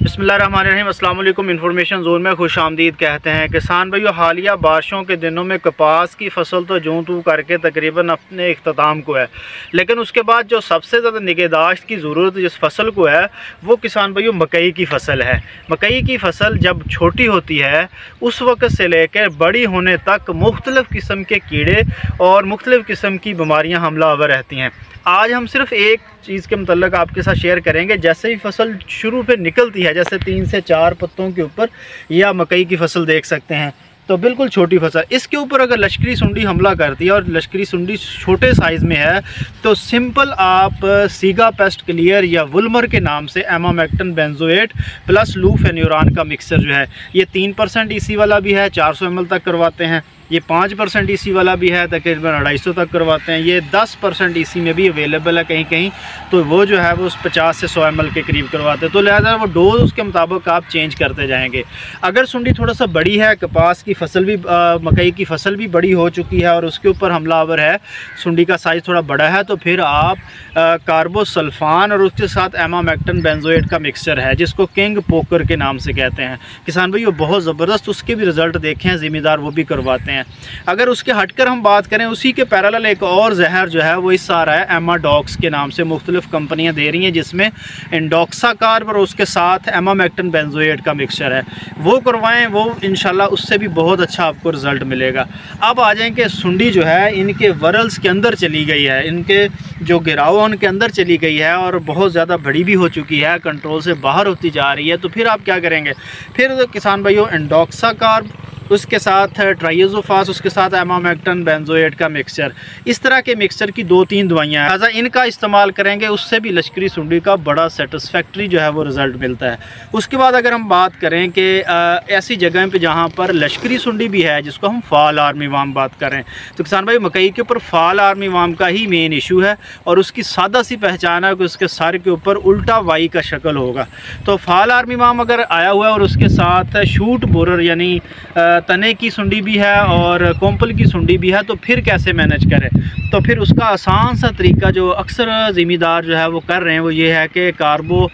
बिस्मिल्लाहिर्रहमानिर्रहीम। अस्सलाम वालेकुम। इन्फॉर्मेशन जोन में खुश आमदीद कहते हैं। किसान भाइयों, हालिया बारिशों के दिनों में कपास की फसल तो जूं तू करके तकरीबन अपने इख्तिताम को है, लेकिन उसके बाद जो सबसे ज़्यादा निगहदाश्त की ज़रूरत जिस फसल को है वो किसान भाइयों मकई की फसल है। मकई की फसल जब छोटी होती है उस वक्त से लेकर बड़ी होने तक मुख्तलिफ़ किस्म के कीड़े और मुख्तलिफ़ किस्म की बीमारियाँ हमलावर रहती हैं। आज हम सिर्फ एक चीज़ के मतलब आपके साथ शेयर करेंगे। जैसे ही फसल शुरू पे निकलती है, जैसे 3 से 4 पत्तों के ऊपर, या मकई की फसल देख सकते हैं तो बिल्कुल छोटी फसल, इसके ऊपर अगर लश्करी सुंडी हमला करती है और लश्करी सुंडी छोटे साइज़ में है तो सिंपल आप सीगा पेस्ट क्लियर या वुल्मर के नाम से एमामेक्टिन बेंजोएट प्लस लूफेन्यूरान का मिक्सर जो है, ये 3% ईसी वाला भी है, 400 ml तक करवाते हैं। ये 5% ईसी वाला भी है, तकरीबन 250 तक करवाते हैं। ये 10% ईसी में भी अवेलेबल है कहीं कहीं, तो वो जो है वो 50 से 100 ml के करीब करवाते हैं। तो लिहाजा वो डोज उसके मुताबिक आप चेंज करते जाएंगे। अगर सुंडी थोड़ा सा बड़ी है, कपास की फसल भी मकई की फसल भी बड़ी हो चुकी है और उसके ऊपर हमलावर है, सुंडी का साइज़ थोड़ा बड़ा है, तो फिर आप कार्बोसल्फान और उसके साथ एमामेक्टिन बेंजोएट का मिक्सचर है जिसको किंग पोकर के नाम से कहते हैं। किसान भाई वो बहुत ज़बरदस्त उसके भी रिज़ल्ट देखे हैं, ज़िम्मेदार वो भी करवाते हैं। अगर उसके हटकर हम बात करें, उसी के पैरेलल एक और जहर जो है वो इस आ रहा है एमाडॉक्स के नाम से, मुख्तलिफ़ कंपनियां दे रही हैं, जिसमें इंडोक्साकार्ब और उसके साथ एमामेक्टिन बेंजोएट का मिक्सचर है। वो करवाएं, वो इंशाल्लाह उससे भी बहुत अच्छा आपको रिज़ल्ट मिलेगा। अब आ जाएँ कि सुंडी जो है इनके वरल्स के अंदर चली गई है, इनके जो गिराव उनके अंदर चली गई है और बहुत ज़्यादा बड़ी भी हो चुकी है, कंट्रोल से बाहर होती जा रही है। तो फिर आप क्या करेंगे? फिर किसान भाइयों इंडोक्साकार्ब, उसके साथ ट्राइजोफास, उसके साथ एमामेक्टिन बेंजोएट का मिक्सचर, इस तरह के मिक्सचर की 2-3 दवाइयाँ हैं, लिहाजा इनका इस्तेमाल करेंगे, उससे भी लश्करी सुंडी का बड़ा सेटिस्फैक्ट्री जो है वो रिज़ल्ट मिलता है। उसके बाद अगर हम बात करें कि ऐसी जगह पे जहाँ पर लश्करी सुंडी भी है, जिसको हम फाल आर्मी वार्म बात करें, तो किसान भाई मकई के ऊपर फाल आर्मी वार्म का ही मेन इशू है और उसकी सादा सी पहचान है कि उसके सर के ऊपर उल्टा वाई का शक्ल होगा। तो फाल आर्मी वार्म अगर आया हुआ है और उसके साथ शूट बोरर यानी तने की सुंडी भी है और कोम्पल की सुंडी भी है, तो फिर कैसे मैनेज करें? तो फिर उसका आसान सा तरीका जो अक्सर ज़िम्मेदार जो है वो कर रहे हैं वो ये है कि कार्बो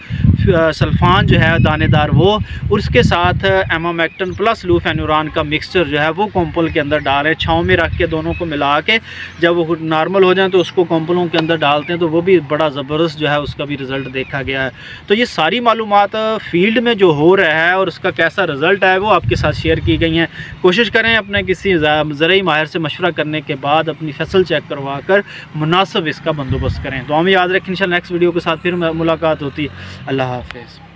सल्फान जो है दानेदार वो, उसके साथ एमामेक्टिन प्लस लूफेन्यूरान का मिक्सचर जो है वो कोम्पल के अंदर डालें, छाँव में रख के दोनों को मिला के जब वो नॉर्मल हो जाए तो उसको कोम्पलों के अंदर डालते हैं, तो वो भी बड़ा ज़बरदस्त जो है उसका भी रिज़ल्ट देखा गया है। तो ये सारी मालूमात फील्ड में जो हो रहा है और उसका कैसा रिज़ल्ट है वो आपके साथ शेयर की गई हैं। कोशिश करें अपने किसी ज़राई माहिर से मशवरा करने के बाद अपनी फसल चेक करवा कर मुनासिब इसका बंदोबस्त करें। तो हमें याद रखें, इंशाल्लाह नेक्स्ट वीडियो के साथ फिर मुलाकात होती है। अल्लाह हाफ़िज़।